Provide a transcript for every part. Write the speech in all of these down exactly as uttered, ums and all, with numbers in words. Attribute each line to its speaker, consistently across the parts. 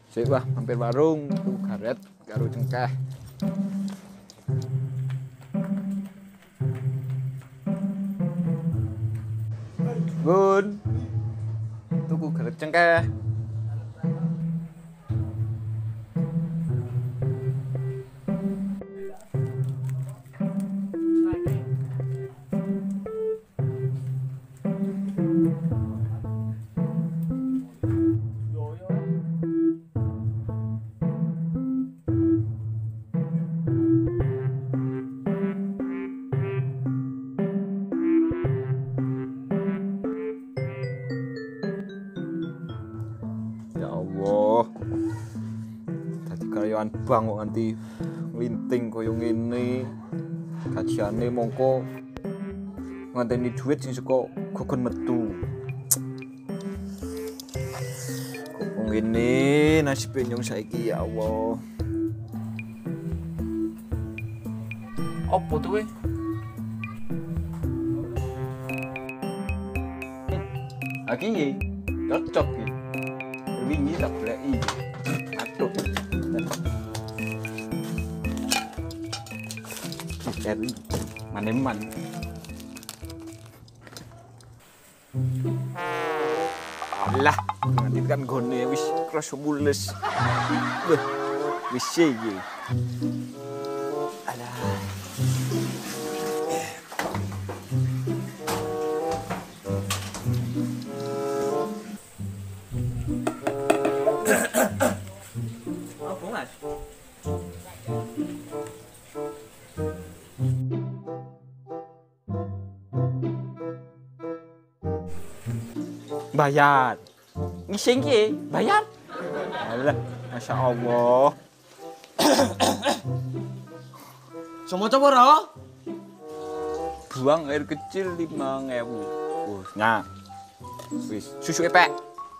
Speaker 1: Sik wah mampir warung tuh garet karo cengkeh. Bun. Tuku garet cengkeh. Karyawan bank kok nganti nglinting koyo ngene. Gajiane mongko nganteni duit sing saka gogon metu. Kok ngene nasibe nyong saiki ya Allah.
Speaker 2: Opo tuh we?
Speaker 1: Aki cocok iki. Wingi tak bleki. Aduh. Cari maneman. Alah, nanti kan gone wis kroso mules. Beh, wis iki. Alah.
Speaker 2: Apa Mas?
Speaker 1: Bayar. Ngising ki, bayar. Alah, Masya Allah.
Speaker 2: Semua coba ora?
Speaker 1: Buang air kecil lima ribu. Oh, nah. Wis, susu epek.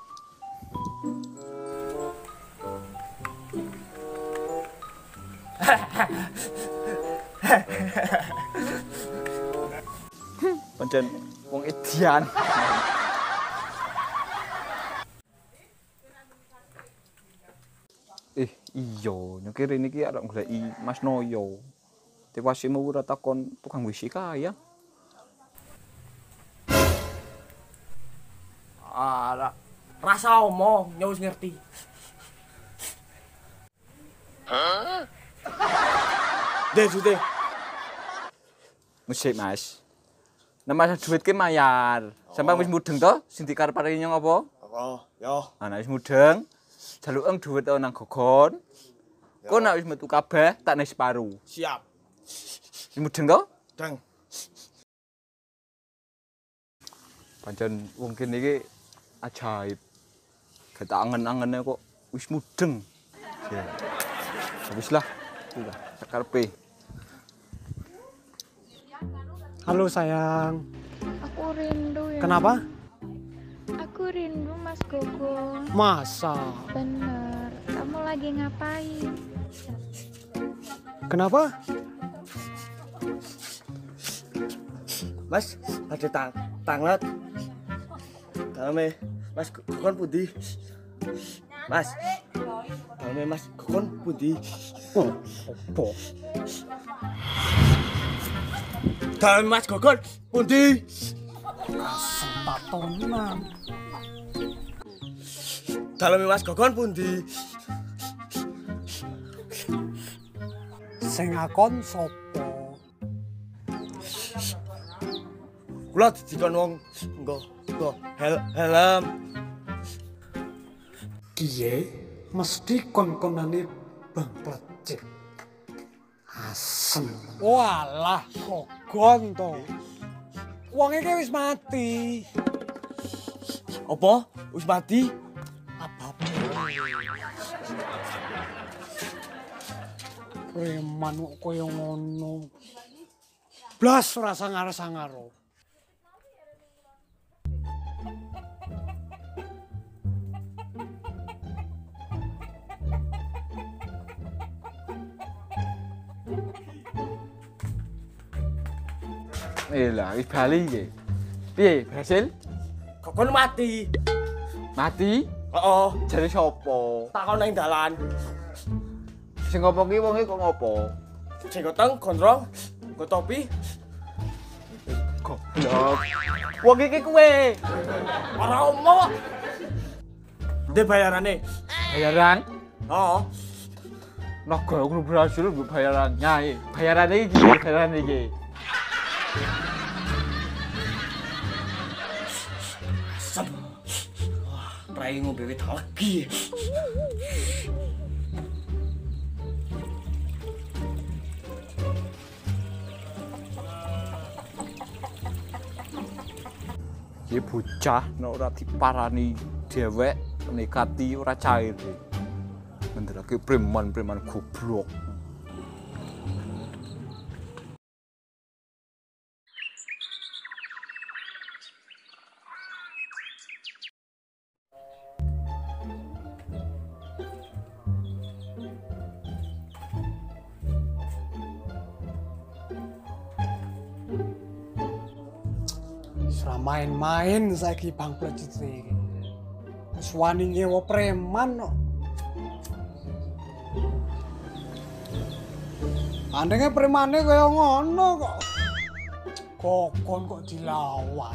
Speaker 1: Pancen wong edian. Eh, iya, nyekir ini ki arek goleki Mas Noyo. Tewasimu ora takon tukang W C kaya.
Speaker 2: Ah, rasa omong, nyawa wis ngerti. Hah? Deh, sudah.
Speaker 1: Musik, Mas. Nama duit ki mayar. Sampai wis mudeng to, sing dikarep-arep nyong apa?
Speaker 2: Apa? Yo.
Speaker 1: Ana wis mudeng. Jalukeng duit nang gogon. Kok nek wis metu kabeh tak nek separuh.
Speaker 2: Siap.
Speaker 1: Wis mudeng to?
Speaker 2: Deng.
Speaker 1: Pancen wong kene iki ajaib. Gak tak angen-angene kok wis mudeng. Ya. Wis lah. Udah, sakarepe.
Speaker 3: Halo sayang.
Speaker 4: Aku rindu ya.
Speaker 3: Kenapa?
Speaker 4: Aku rindu Mas Gogo.
Speaker 3: Masa?
Speaker 4: Bener. Kamu lagi ngapain?
Speaker 3: Kenapa?
Speaker 2: Mas, ada tang tanglet. Daleme Mas kokon pundi? Mas. Daleme Mas kokon pundi?
Speaker 3: Oh, opo?
Speaker 2: Daleme Mas kokon pundi?
Speaker 3: Sempatonan.
Speaker 2: Daleme Mas kokon pundi?
Speaker 3: Sing akon sopo?
Speaker 2: Kula didikon wong nggo nggo hel helm.
Speaker 3: Kiye mesti kon-konane Bang Plecit. Asem. Walah, gogon to. Wong iki wis mati.
Speaker 2: Apa? Wis mati?
Speaker 3: Apa-apa. Preman kok kaya ngono. Blas ora sangar-sangaro.
Speaker 1: Eh lah, wis bali iki. Piye, berhasil?
Speaker 2: Kokon mati.
Speaker 1: Mati?
Speaker 2: Heeh.
Speaker 1: Jare sapa?
Speaker 2: Takon nang dalan.
Speaker 1: Sing ngopo ki wonge kok ngopo?
Speaker 2: Sing goteng gondrong, nggo topi.
Speaker 1: Goblok. Wong iki kowe.
Speaker 2: Ora omong. Ndek bayarane.
Speaker 1: Bayaran?
Speaker 2: Heeh.
Speaker 1: Naga aku berhasil mbok bayaran. Nyai, bayaran iki bayaran iki.
Speaker 2: Asem. Wah, rai ngombe wit lagi.
Speaker 1: Iki bocah nek ora diparani dhewek nekati ora cair. Mendelake preman-preman goblok.
Speaker 3: Ora main-main saiki Bang Plecit iki. Wis wani nyewa preman kok. Andenge premane kaya ngono kok. Kokon kok dilawan.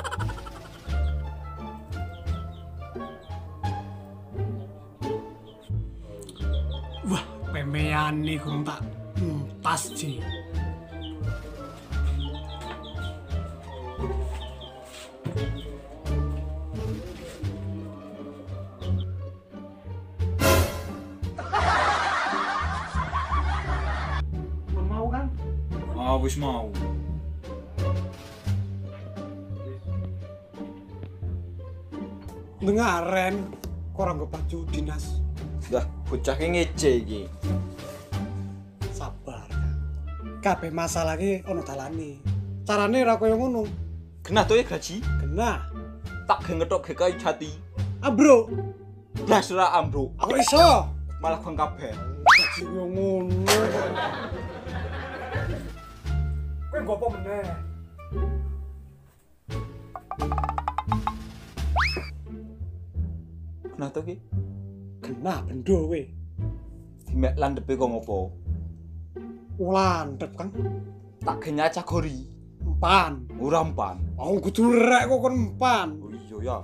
Speaker 3: Wah, pemeane gurung tak entas ji. Mau kan?
Speaker 1: Ah wis mau.
Speaker 3: Dengaren kok ora nggo baju dinas.
Speaker 1: Dah bocah ki ngece iki.
Speaker 3: Sabar. Kabeh masalah iki ana dalane. Carane ora kaya ngono.
Speaker 1: Genah to ya gaji?
Speaker 3: Genah.
Speaker 1: Tak ge ngethok ge kayu jati.
Speaker 3: Ambro,
Speaker 1: Blas ora ambruk.
Speaker 3: aku iso.
Speaker 1: Malah bang kabeh.
Speaker 3: Gaji yo ngono. Kowe nggo apa meneh?
Speaker 1: Genah to ki?
Speaker 3: Genah bendo kowe.
Speaker 1: Dimek landepe kok ngopo?
Speaker 3: Landep Kang.
Speaker 1: Tak ge nyacah gori.
Speaker 3: Empan.
Speaker 1: Ora empan.
Speaker 3: Oh kudu rek kok kon empan.
Speaker 1: Oh iya ya.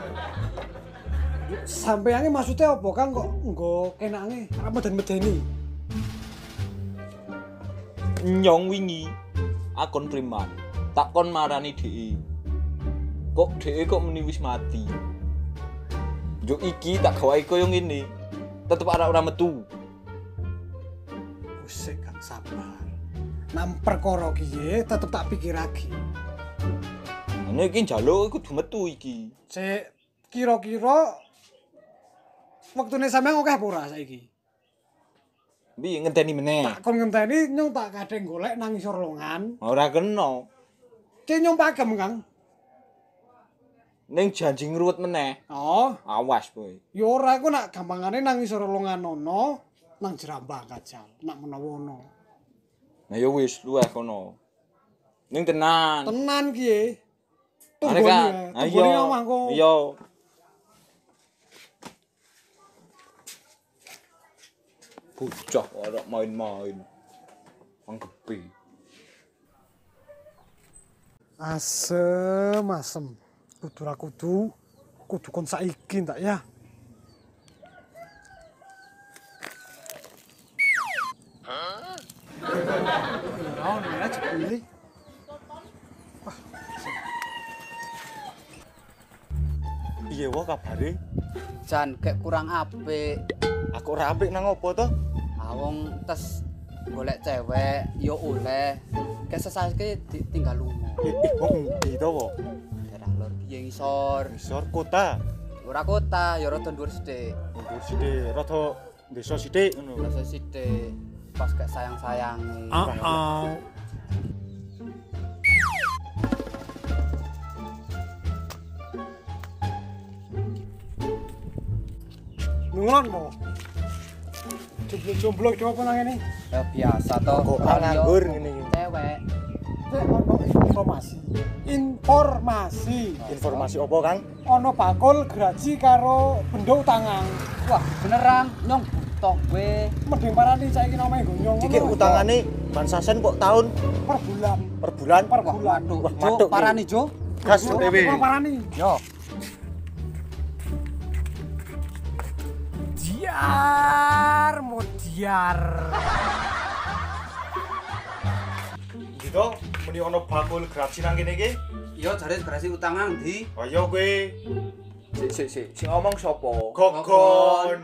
Speaker 3: Sampeyange maksudnya apa Kang kok nggo kenange ora meden-medeni?
Speaker 1: Nyong wingi akon preman. Takon marani dhek. Kok dhek kok meni wis mati. Yo iki tak gawahi koyo ngene. Tetep ora ora metu.
Speaker 3: Usik Kang sabar. Nam perkara iki tetep tak pikirake.
Speaker 1: Ana iki njaluk kudu metu iki.
Speaker 3: Sik kira-kira wektune sampeyan akeh apa ora saiki?
Speaker 1: Piye ngenteni meneh?
Speaker 3: Tak kon ngenteni nyong tak kadeng golek nang isor longan.
Speaker 1: Ora kena.
Speaker 3: Ki nyong pagem Kang.
Speaker 1: Ning janji ngruwet meneh.
Speaker 3: Oh,
Speaker 1: Awas kowe.
Speaker 3: ya ora iku nak gampangane nang isor longan ono nang jerambah kajal. Nak menawa ono.
Speaker 1: Nah ya wis luwih kono. Ning tenan.
Speaker 3: Tenan ki.
Speaker 1: Are
Speaker 3: Tunggoni
Speaker 1: kan?
Speaker 3: ya.
Speaker 1: Ayo.
Speaker 3: Tunggoni omahku.
Speaker 1: Iya. Bocah ora main-main. Anggepe.
Speaker 3: Asem, asem. Kudu ra kudu. Kudu kon saiki ndak ya. Hah? Oh, ya jebule.
Speaker 2: Piye wae kabare?
Speaker 5: Jan kayak kurang apik.
Speaker 2: Aku ora apik nang opo to?
Speaker 5: Awong tes golek cewek yo oleh. Kayak sesake ditinggal lunga.
Speaker 2: Eh, eh wong ndi to wo?
Speaker 5: Daerah lor piye ngisor.
Speaker 2: Isor kota.
Speaker 5: Ora kota, ya rada dhuwur sithik.
Speaker 2: Mundur sithik, rada desa sithik ngono.
Speaker 5: Rasa sithik. Pas kayak sayang-sayangi.
Speaker 3: Heeh. Nulon mo. Jomblo-jomblo coba nang ngene.
Speaker 5: Ya biasa to.
Speaker 2: Kok ora nganggur ngene iki.
Speaker 5: Cewek.
Speaker 3: cek ono informasi. Informasi.
Speaker 2: Informasi apa, Kang?
Speaker 3: Ono bakul graji karo benda utangan.
Speaker 5: Wah, beneran nyong butuh gue.
Speaker 3: Mending parani saiki nomeh gonyong.
Speaker 2: Iki utangane bansasen kok tahun
Speaker 3: per bulan.
Speaker 2: per bulan.
Speaker 3: Per
Speaker 5: Wah,
Speaker 3: bulan.
Speaker 5: waduh,
Speaker 2: Wah,
Speaker 5: Jo,
Speaker 2: matuk,
Speaker 5: parani Jo.
Speaker 2: Gas
Speaker 3: Yo,
Speaker 2: dewe.
Speaker 3: apa parani?
Speaker 5: Yo.
Speaker 3: Diar modiar.
Speaker 2: Gitu, muni ono bakul graji nang kene iki.
Speaker 5: Yo jare gerasi utangan ndi?
Speaker 2: Ayo kowe
Speaker 1: Sik sik sik, sing ngomong sapa?
Speaker 2: gogon.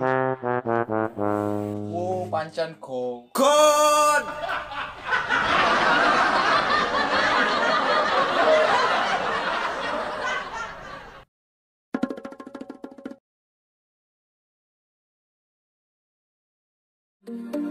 Speaker 1: Oh, pancen gong.
Speaker 2: Gon.
Speaker 4: Thank